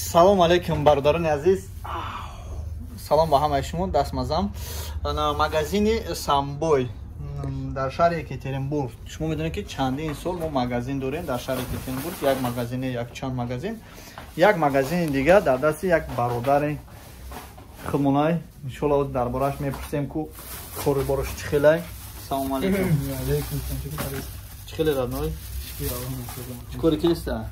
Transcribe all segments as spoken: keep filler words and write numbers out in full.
Салом алейкум, бародарони азиз. Салом ба ҳамаи шумо. Дастмазам. Магазини Самбой дар шаҳри Екатеринбург. Шумо медонед ки чандин сол мо магазин дорем дар шаҳри Екатеринбург. Як магазин, як чанд магазин. Як магазини дигар дар дасти як бародари худмонай. Иншоалло дар бораш мепурсем ку кори бораш чӣ хелай. Салом алейкум. Алейкум. Чӣ хелай родной? Чӣ кори киста?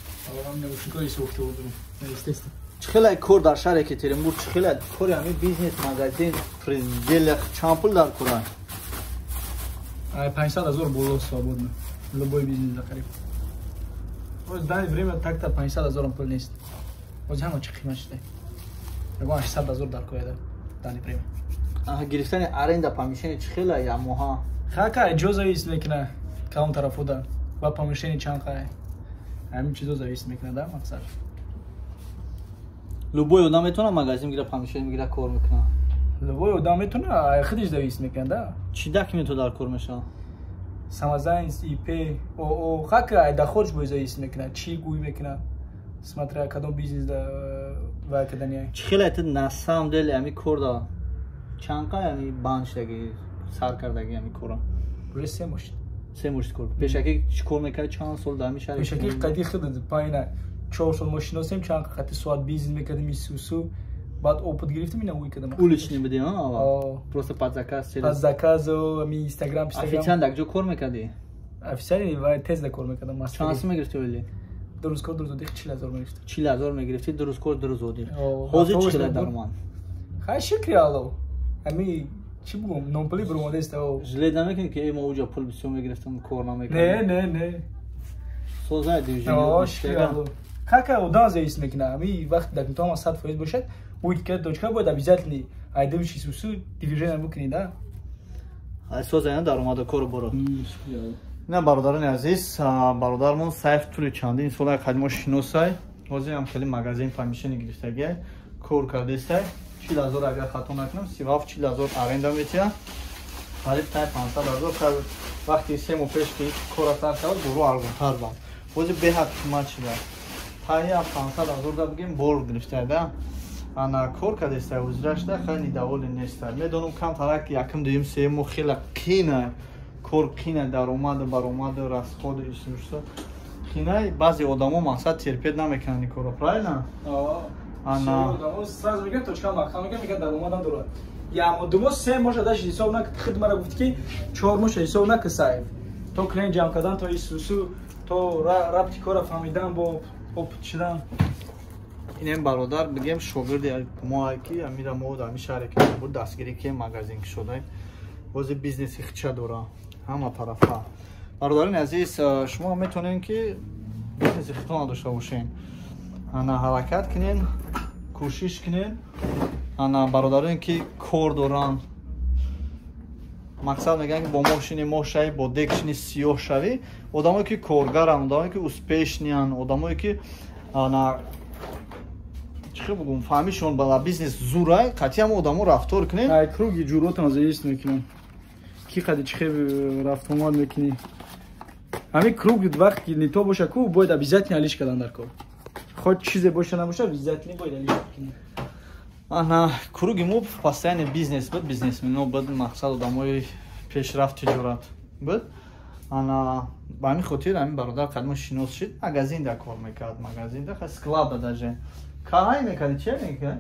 Чӣ хелай кор дар шаҳри Екатеринбург? Чӣ хелай кори ҳамин бизнес магазин пределах чанд пул дар кора? пятьдесят ҳазор боло свободно. Любой бизнес да қариб. В данное время так-то пятьдесят ҳазор пул нест. Вот ҳама чӣ қимат шуда? Ягон шестьдесят ҳазор дар кояда в данное время. Аҳа, гирифтани аренда помещение чӣ хелай я моҳа? Хака ҷо зависит мекунад кам тарафода ва помещение чанд қай. Ҳамин чизо зависит мекунад, да, мақсад. Любой одам метавона магазин гира помещение гира кор мекунад. Любой одам метавона, худиш зависит мекунад, да. Чӣ документу дар кор мешавад? Самозанятость, ИП, ООО, хака дахоч бой зависит мекунад, чӣ гӯй мекунад. Смотря кадом бизнес да ва кадания. Чӣ хелай ту на самом деле ҳамин кор да чанд қай ҳамин банд шудаги сар кардаги ҳамин кора? Уже се мошид. Се мошид кор. Пешаки чӣ кор мекард чанд сол дар ҳамин шаҳр? Пешаки қади худ паина чор сол мошиносем чанд қати соат бизнес мекардем исусу. Баъд опыт гирифтем ина уй кадам. Уличный будем, а? Просто под заказ через. Под заказ, ми Instagram, Instagram. Официант ак ҷо кор мекарди? Официант ва тез да кор мекардам. Чанд сум мегирифти оили? ду рӯз кор ду рӯз одӣ чил ҳазор мегирифти. чил ҳазор мегирифти ду рӯз кор ду рӯз одӣ. Ҳозир чӣ хелай даромад? Хай шукри Алло. Ами чӣ бугум номпули бурмодаст о. Жилед намекунӣ ки мо уҷа пул бисёр мегирифтам кор намекардам. Не, не, не. Созай дивизион. О, шукри Алло. Хака одам зависит мекунад. Ами вақти дар то сад фоиз бошад, будет ка дочка будет обязательно айдавши сусу движение букни, да? Ай созай даромада кор боро. Не бародарони азиз, бародармон Сайф тули чандин сола қадимо шиносай. Ҳозир ҳам хеле магазин помещение гирифтагиай, кор кардестай. чил ҳазор агар хато накунам, си ҳафт чил ҳазор аренда метия. Қариб тай панҷсад ҳазор кар вақти се моҳ пеш ки кора сар кард, буру арзонтар бад. Ҳозир беҳад қимат шуда. Тай панҷсад ҳазор да бигем бор гирифтай да. Ана кор кардестай ҳозирашда хеле даволи нестай. Медонам кам тарак якум дуюм сеюм моҳ хеле қина. Кор қина даромаду баромаду расходу исушта. Қина баъзе одамо мақсад терпет намекунанд кора, правильно? Ана сразу мегӯяд точка мақсад мегӯяд мегӯяд даромадам дорад. Я думо се моша даш ҳисоб накард, худ мара гуфт ки чор моша ҳисоб накард сайф. То клиент ҷамъ кардан, то исусу, то рабти кора фаҳмидан бо опыт шудан. Инем бародар бигем шогирди мо ки амира мо дар шаҳре ки буд дастгирӣ ки магазин ки шудай. Ҳозир бизнеси хича дора ҳама тарафа. Бародарони азиз, шумо метавонед ки бизнеси худтон дошта бошед. Ана ҳаракат кунед, кӯшиш кунед. Ана бародароне ки кор доранд. Мақсад мегӯянд ки бо мошини мо шавӣ, бо декшини сиёҳ шавӣ. Одамое ки коргаранд, одамое ки успешнианд, одамое ки ана чӣ бугум фаҳмишон бала бизнес зурай, қатъиян одамо рафтор кунед. Ай круги ҷуръотам зависит мекунад. Ки қади чӣ хел рафтомад мекунӣ. Ҳамин круг вақти ки нито боша ку бояд обязательно алиш кардан дар кор. Ход чизе боша набоша обязательно бояд алиш кунӣ. Ана круги мо постоянный бизнес буд, бизнесмено буд, мақсад одамои пешрафт тиҷорат буд. Ана ба ҳамин хотир ҳамин бародар қадмо шинос шид, магазинда кор мекард, магазинда хас склада даже. Каҳай мекарди, чӣ мекард?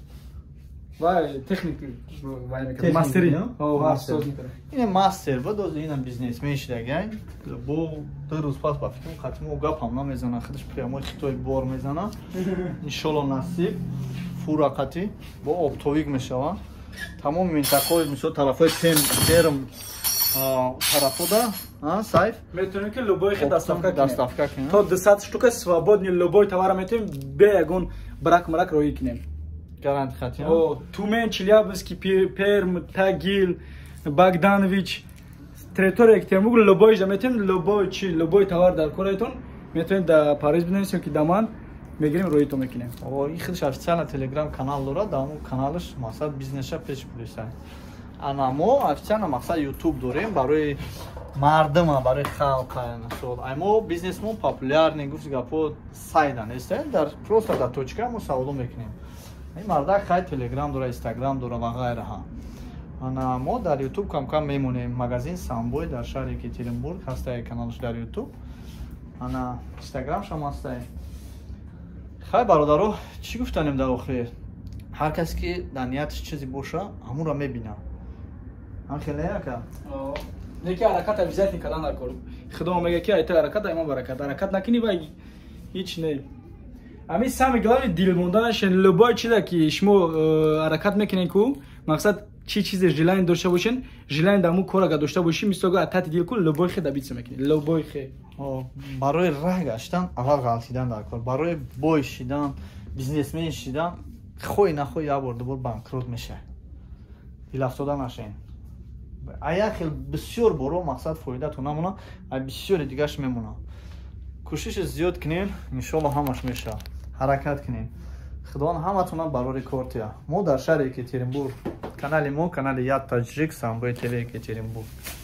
Вай техник вай мекард. Мастери. О, мастер. Ин мастер буд, оз ин бизнесмен шидагай. Бо ду рӯз пас ба фикрам қатимо гапам намезана, худаш прямо хитой бор мезана. Иншоалло насиб фурақати бо оптовик мешава. Тамоми минтақаҳои мисол тарафҳои Перм тарафода, а Сайф метавонем ки любой хе доставка доставка кунем. То двести штука свободный любой товар метавонем бе ягон брак мрак роӣ кунем. Гарант хатиям. О, Тумен, Челябинский, Перм, Тагил, Богданович, территория Екатеринбург, любой же метавонем любой чи любой товар дар кораитон метавонем да Париж бинависем ки даман мегирем роито мекунем. О, ин худаш официально телеграм канал дорад, дар он каналаш мақсад бизнеса пеш бурисад. Ана мо официально мақсад ютуб дорем барои мардума барои халқа насол аймо бизнесмон популярни гуфт гапо сайдан эсте дар просто дар точка мо савдо мекунем ин мардак хай телеграм дора инстаграм дора ва ғайраҳа ана мо дар ютуб камкам мемонем магазин самбой дар шаҳри екатеринбург ҳастай каналш дар ютуб ана инстаграм шам ҳастай хай бародаро чӣ гуфтанем дар охир ҳар касе ки дар нияташ чизе боша ҳамонро мебина анхелеяка неки ҳаракат обязательно кардан накор худо мега ки айта ҳаракат айма баракат ҳаракат накини ва ҳеч не ами сами главни дил монданашен любой чиза ки шумо ҳаракат мекунед ку мақсад чи чизе желание дошта бошен желание даму кор агар дошта боши мисого атати дил ку любой хе добиться мекунед любой хе барои раҳ гаштан аввал ғалтидан дар кор барои бой шидан бизнесмен шидан хоҳи нахоҳи як бор дубор банкрот мешавед дилафтода нашавед ая хел бисёр боро мақсад фоидатон намона а бисёри дигаш мемона кӯшиши зиёд кунен иншоалло ҳамаш мешавад ҳаракат кунен худоан ҳаматона барори кортия мо дар шаҳри екатеринбург канали мо канали як таҷик самбои теле екатеринбург